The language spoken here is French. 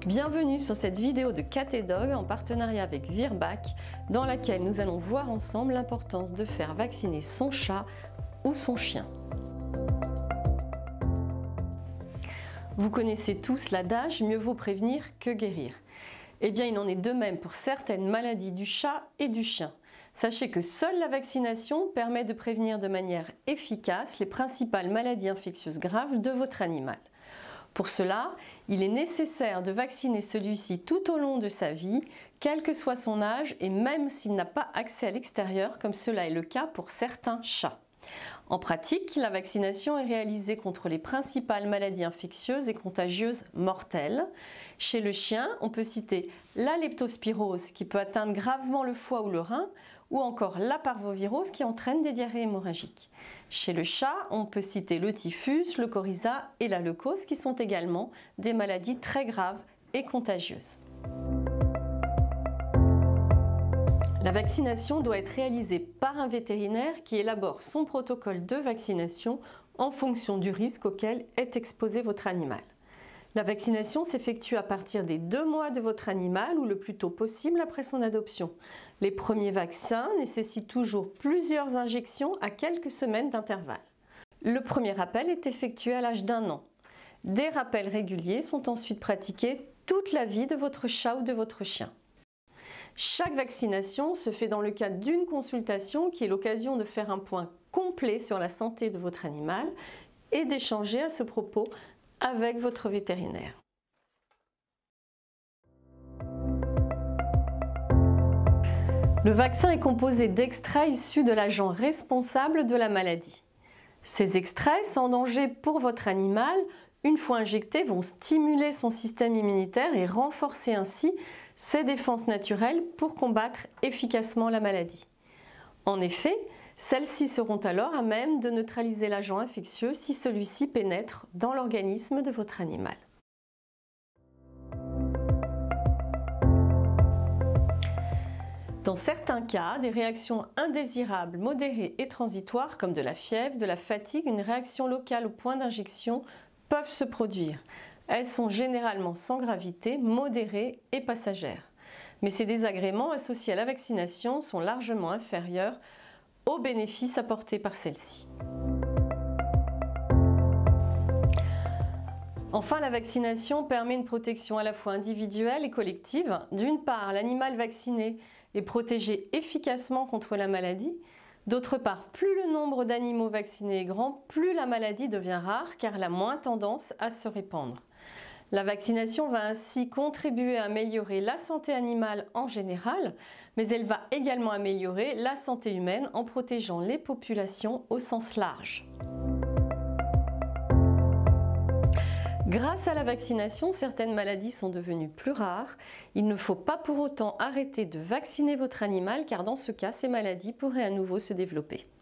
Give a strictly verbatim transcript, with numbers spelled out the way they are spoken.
Bienvenue sur cette vidéo de Cat et Dog en partenariat avec Virbac, dans laquelle nous allons voir ensemble l'importance de faire vacciner son chat ou son chien. Vous connaissez tous l'adage « mieux vaut prévenir que guérir ». Eh bien, il en est de même pour certaines maladies du chat et du chien. Sachez que seule la vaccination permet de prévenir de manière efficace les principales maladies infectieuses graves de votre animal. Pour cela, il est nécessaire de vacciner celui-ci tout au long de sa vie, quel que soit son âge et même s'il n'a pas accès à l'extérieur, comme cela est le cas pour certains chats. En pratique, la vaccination est réalisée contre les principales maladies infectieuses et contagieuses mortelles. Chez le chien, on peut citer la leptospirose qui peut atteindre gravement le foie ou le rein, ou encore la parvovirose qui entraîne des diarrhées hémorragiques. Chez le chat, on peut citer le typhus, le coryza et la leucose qui sont également des maladies très graves et contagieuses. La vaccination doit être réalisée par un vétérinaire qui élabore son protocole de vaccination en fonction du risque auquel est exposé votre animal. La vaccination s'effectue à partir des deux mois de votre animal ou le plus tôt possible après son adoption. Les premiers vaccins nécessitent toujours plusieurs injections à quelques semaines d'intervalle. Le premier rappel est effectué à l'âge d'un an. Des rappels réguliers sont ensuite pratiqués toute la vie de votre chat ou de votre chien. Chaque vaccination se fait dans le cadre d'une consultation qui est l'occasion de faire un point complet sur la santé de votre animal et d'échanger à ce propos avec votre vétérinaire. Le vaccin est composé d'extraits issus de l'agent responsable de la maladie. Ces extraits, sans danger pour votre animal, une fois injectés, vont stimuler son système immunitaire et renforcer ainsi ses défenses naturelles pour combattre efficacement la maladie. En effet, celles-ci seront alors à même de neutraliser l'agent infectieux si celui-ci pénètre dans l'organisme de votre animal. Dans certains cas, des réactions indésirables, modérées et transitoires, comme de la fièvre, de la fatigue, une réaction locale au point d'injection, peuvent se produire. Elles sont généralement sans gravité, modérées et passagères. Mais ces désagréments associés à la vaccination sont largement inférieurs aux bénéfices apportés par celle-ci. Enfin, la vaccination permet une protection à la fois individuelle et collective. D'une part, l'animal vacciné est protégé efficacement contre la maladie. D'autre part, plus le nombre d'animaux vaccinés est grand, plus la maladie devient rare car elle a moins tendance à se répandre. La vaccination va ainsi contribuer à améliorer la santé animale en général, mais elle va également améliorer la santé humaine en protégeant les populations au sens large. Grâce à la vaccination, certaines maladies sont devenues plus rares. Il ne faut pas pour autant arrêter de vacciner votre animal car dans ce cas, ces maladies pourraient à nouveau se développer.